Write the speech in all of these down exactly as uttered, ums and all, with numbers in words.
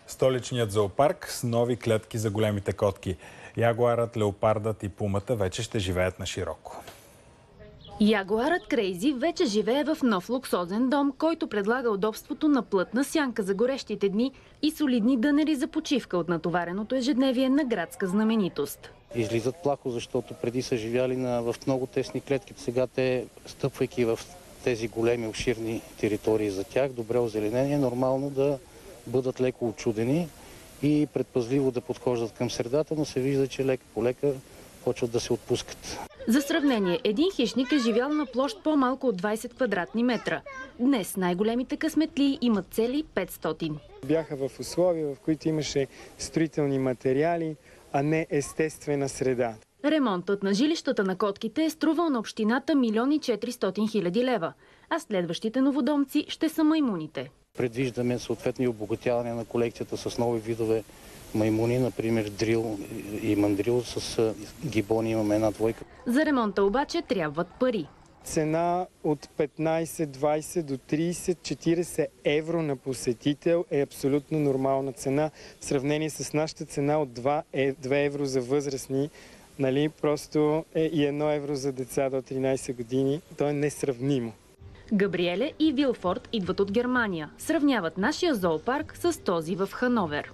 Столичният зоопарк с нови клетки за големите котки. Ягуарът, леопардът и пумата вече ще живеят на широко. Ягуарът Крейзи вече живее в нов луксозен дом, който предлага удобството на плътна сянка за горещите дни и солидни дънери за почивка от натовареното ежедневие на градска знаменитост. Излизат плахо, защото преди са живяли на, в много тесни клетки. Сега те, стъпвайки в тези големи, обширни територии за тях, добре озеленени, е нормално да бъдат леко очудени и предпазливо да подхождат към средата, но се вижда, че лека по лека почват да се отпускат. За сравнение, един хищник е живял на площ по-малко от двайсет квадратни метра. Днес най-големите късметли имат цели петстотин. Бяха в условия, в които имаше строителни материали, а не естествена среда. Ремонтът на жилищата на котките е струвал на общината милион и четиристотин хиляди лева, а следващите новодомци ще са маймуните. Предвиждаме съответно и обогатяване на колекцията с нови видове маймуни, например дрил и мандрил, с гибони имаме една двойка. За ремонта обаче трябват пари. Цена от петнайсет, двайсет до трийсет, четирийсет евро на посетител е абсолютно нормална цена в сравнение с нашата цена от два евро за възрастни. Нали, просто е и едно евро за деца до тринайсет години. То е несравнимо. Габриеле и Вилфорд идват от Германия. Сравняват нашия зоопарк с този в Хановер.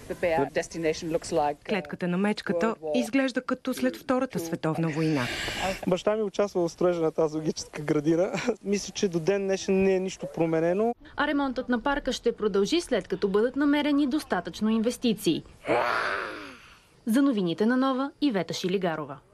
Клетката на мечката изглежда като след Втората световна война. Баща ми участва в строежа на тази зоологическа градина. Мисля, че до ден днешен не е нищо променено. А ремонтът на парка ще продължи, след като бъдат намерени достатъчно инвестиции. За новините на Нова, Ивета Шилигарова.